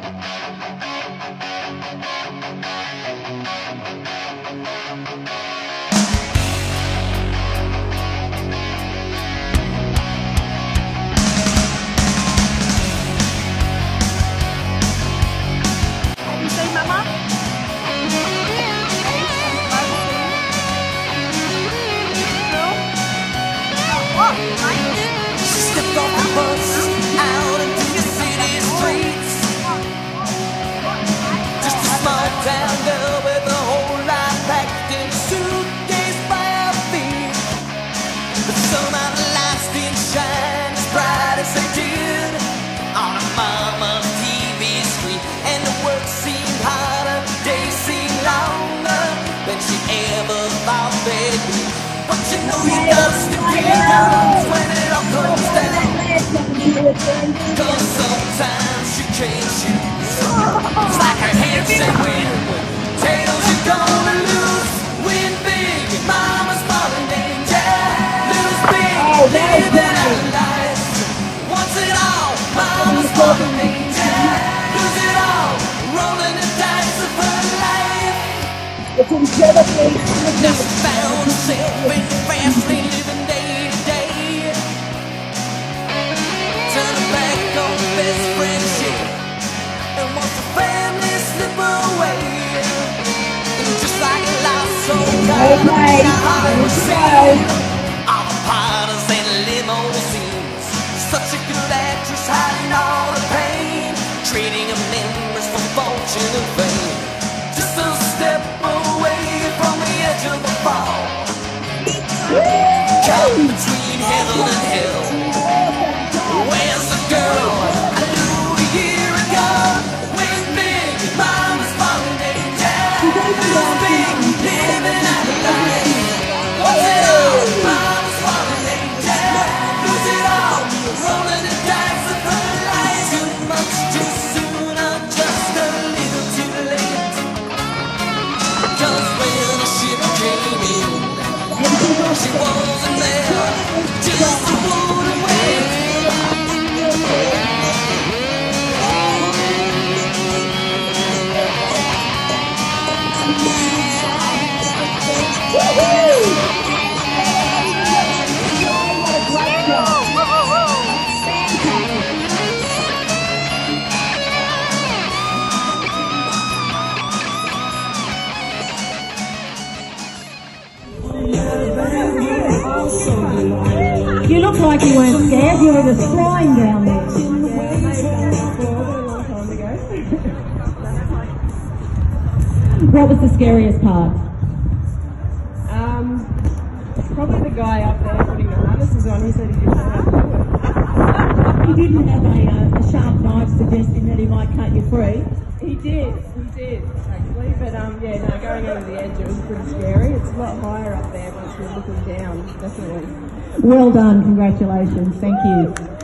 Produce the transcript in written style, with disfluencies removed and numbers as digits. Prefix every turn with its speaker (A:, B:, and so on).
A: Cause sometimes she can't choose. It's like her head said win. Tails you're gonna lose. Win big, mama's falling danger. Lose big, living our lives. Wants it all, mama's falling danger. Lose it all, rolling the dice of her life.
B: It's incredibly.
A: Just found herself in fast lane living day to day. Turning back on the best friendship and wants the family slip away. And just like a lost soul,
B: Okay,
A: let's
B: go.
A: all the parties and limousines. Such a good actress hiding all the pain, trading her memories for fortune and fame. Just a step away from the edge of the fall. Caught between heaven and hell. Where's the girl I knew a year ago? Win big, mama's falling danger. Lose big, living out of life. What's it all? Mama's falling danger. Lose it all, rolling the dice of her life. Too much too soon, or just a little too late. Cause when the ship came in, she wasn't there, just a wooden wave.
B: You look like you weren't scared, you were just flying down there. What was the scariest part?
C: Probably the guy up there putting the harnesses on. He said he didn't know how to do it.
B: He didn't have a sharp knife suggesting that he might cut you free.
C: He did actually, but yeah, no, going over the edge it was pretty scary. It's a lot higher up there once you're looking down, definitely.
B: Well done, congratulations, thank you.